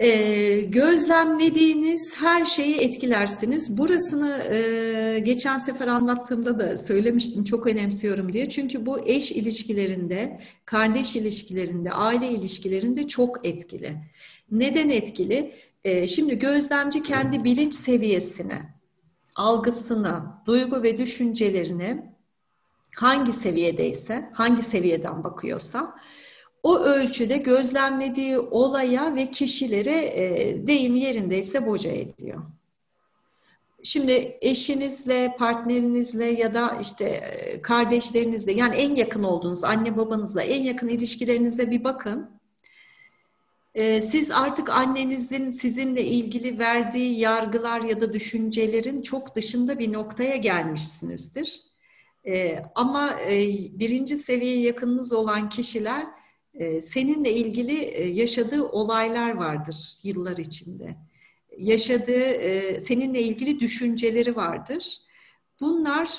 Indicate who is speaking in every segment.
Speaker 1: Gözlemlediğiniz her şeyi etkilersiniz. Burasını geçen sefer anlattığımda da söylemiştim, çok önemsiyorum diye. Çünkü bu eş ilişkilerinde, kardeş ilişkilerinde, aile ilişkilerinde çok etkili. Neden etkili? Şimdi gözlemci kendi bilinç seviyesine, algısına, duygu ve düşüncelerine hangi seviyedeyse, hangi seviyeden bakıyorsa o ölçüde gözlemlediği olaya ve kişilere deyim yerindeyse boca ediyor. Şimdi eşinizle, partnerinizle ya da işte kardeşlerinizle, yani en yakın olduğunuz anne babanızla en yakın ilişkilerinize bir bakın. Siz artık annenizin sizinle ilgili verdiği yargılar ya da düşüncelerin çok dışında bir noktaya gelmişsinizdir. Ama birinci seviyeye yakınınız olan kişiler seninle ilgili yaşadığı olaylar vardır yıllar içinde. Yaşadığı, seninle ilgili düşünceleri vardır. Bunlar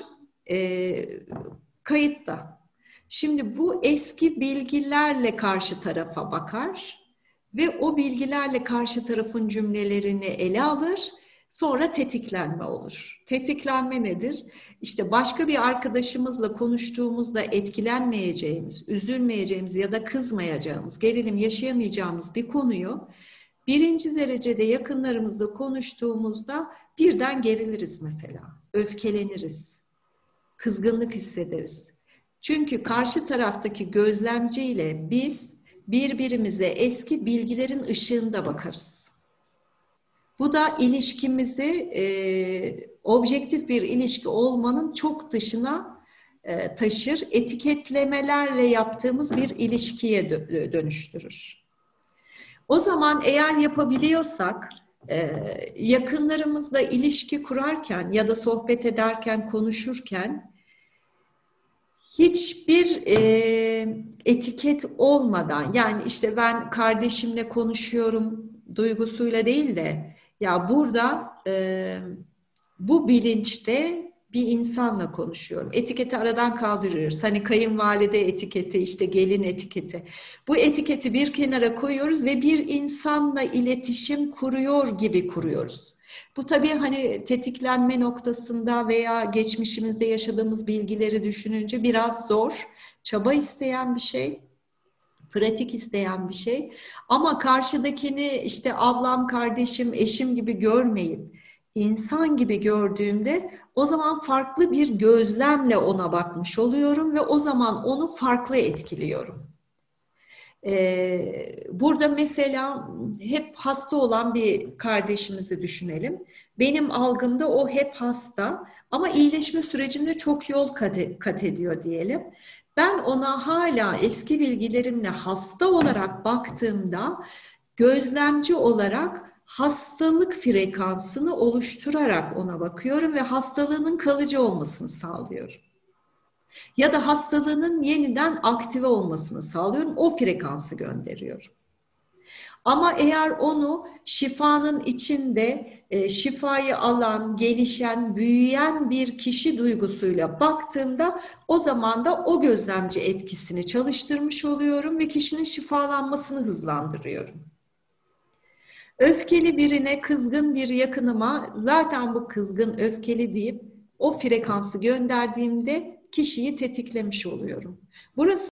Speaker 1: kayıtta. Şimdi bu eski bilgilerle karşı tarafa bakar ve o bilgilerle karşı tarafın cümlelerini ele alır. Sonra tetiklenme olur. Tetiklenme nedir? İşte başka bir arkadaşımızla konuştuğumuzda etkilenmeyeceğimiz, üzülmeyeceğimiz ya da kızmayacağımız, gerilim yaşayamayacağımız bir konuyu birinci derecede yakınlarımızla konuştuğumuzda birden geriliriz mesela. Öfkeleniriz, kızgınlık hissederiz. Çünkü karşı taraftaki gözlemciyle biz birbirimize eski bilgilerin ışığında bakarız. Bu da ilişkimizi objektif bir ilişki olmanın çok dışına taşır, etiketlemelerle yaptığımız bir ilişkiye dönüştürür. O zaman eğer yapabiliyorsak yakınlarımızla ilişki kurarken ya da sohbet ederken, konuşurken hiçbir etiket olmadan, yani işte ben kardeşimle konuşuyorum duygusuyla değil de ya burada bu bilinçte bir insanla konuşuyorum. Etiketi aradan kaldırıyoruz. Hani kayınvalide etiketi, işte gelin etiketi. Bu etiketi bir kenara koyuyoruz ve bir insanla iletişim kuruyor gibi kuruyoruz. Bu tabii hani tetiklenme noktasında veya geçmişimizde yaşadığımız bilgileri düşününce biraz zor, çaba isteyen bir şey, pratik isteyen bir şey. Ama karşıdakini işte ablam, kardeşim, eşim gibi görmeyip insan gibi gördüğümde o zaman farklı bir gözlemle ona bakmış oluyorum ve o zaman onu farklı etkiliyorum. Burada mesela hep hasta olan bir kardeşimizi düşünelim. Benim algımda o hep hasta ama iyileşme sürecinde çok yol kat ediyor diyelim. Ben ona hala eski bilgilerimle hasta olarak baktığımda gözlemci olarak hastalık frekansını oluşturarak ona bakıyorum ve hastalığının kalıcı olmasını sağlıyorum. Ya da hastalığının yeniden aktive olmasını sağlıyorum. O frekansı gönderiyorum. Ama eğer onu şifanın içinde şifayı alan, gelişen, büyüyen bir kişi duygusuyla baktığımda o zaman da o gözlemci etkisini çalıştırmış oluyorum ve kişinin şifalanmasını hızlandırıyorum. Öfkeli birine, kızgın bir yakınıma zaten bu kızgın, öfkeli deyip o frekansı gönderdiğimde kişiyi tetiklemiş oluyorum. Burası